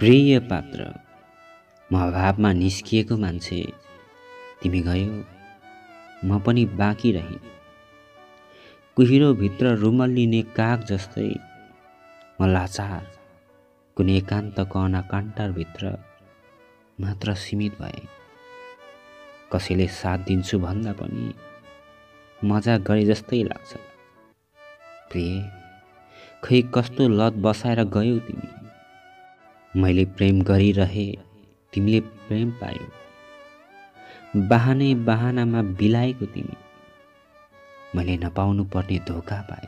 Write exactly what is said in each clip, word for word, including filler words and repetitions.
प्रिय पात्र, म अभावमा निस्किएको मान्छे, तिमी गयो म पनि बाँकी रहेँ। कुहिरोभित्र रुमल्लिने काग जस्तै म लाचार कुनै एकान्तको अनाकान्टारभित्र मात्र सीमित भए। कसैले साथ दिन्छु भन्दा पनि मजा गरे जस्तै लाग्छ। प्रिय, खै कस्तो लत बसाएर गयौ तिमी। मैले प्रेम गरिरहे, तिमीले प्रेम पायौ। बहानै बहानामा बिलाएको तिमी, मैले नपाउनु पर्ने धोका पाएँ।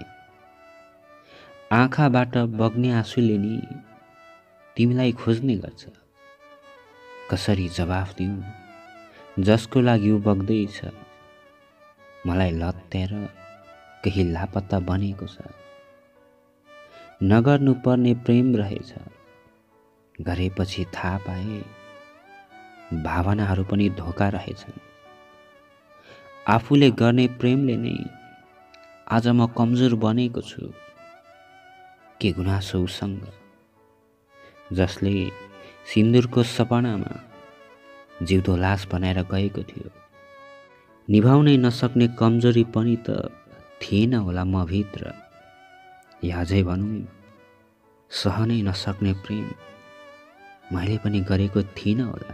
आँखाबाट बग्ने आँसुले नि तिमीलाई खोज्ने गर्छ। कसरी जवाफ दिउँ जसको लागि ऊ बग्दैछ। मलाई लत्याएर केही लापत्ता बनेको छ। नगर्नु पर्ने प्रेम रहेछ, गरेपछि थाहा पाए भावनाहरू पनि धोका रहेछन्। आफूले गर्ने प्रेमले नै आज म कमजोर बनेको छु। के गुनासो उसँग जसले सिन्दुरको सपनामा जिउँदो लास बनाएर गएको थियो। निभाउनै नसक्ने कमजोरी पनि त थिएन होला म भित्र। या अझै भनौँ सहनै नसक्ने प्रेम मैले पनि गरेको थिइनँ होला।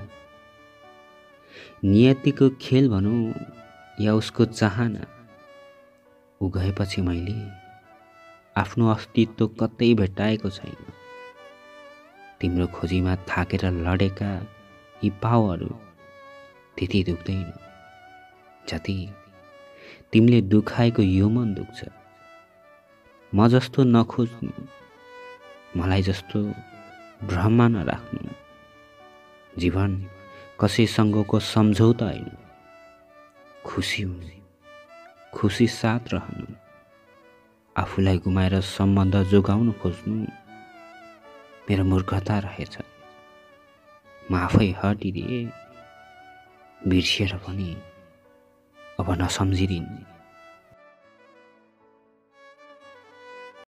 नियतिको खेल भनौँ या उसको चाहना, ऊ गएपछि मैले आफ्नो अस्तित्व कतै भेट्टाएको छैन। तिम्रो खोजीमा थाकेर लडेका यी पाउहरू त्यति दुख्दैन जति तिमीले दुखाएको यो मन दुख्छ। म जस्तो नखोज्नु, मलाई जस्तो भ्रममा नराख्नु। जीवन कसैसँगको सम्झौता होइन। खुसी हुनु, खुसी साथ रहनु। आफूलाई गुमाएर सम्बन्ध जोगाउन खोज्नु मेरो मूर्खता रहेछ। म आफै हटिदिए, बिर्सिएर पनि अब नसम्झिदिनु।